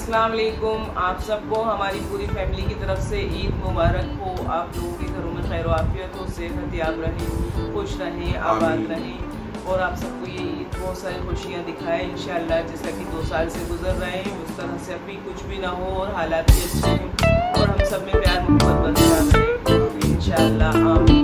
अस्सलाम वालेकुम। आप सबको हमारी पूरी फैमिली की तरफ से ईद मुबारक हो। आप लोगों के घरों में खैर आफियत हो, सेहतयाब रहें, खुश रहें, आबाद रहें और आप सबको ये ईद बहुत सारी खुशियाँ दिखाएं इंशाअल्लाह। जैसा कि 2 साल से गुजर रहे हैं उस तरह से अभी कुछ भी ना हो और हालात भी अच्छे हैं और हम सब में प्यार मोहब्बत बरकरार रहे इंशाअल्लाह। आमीन।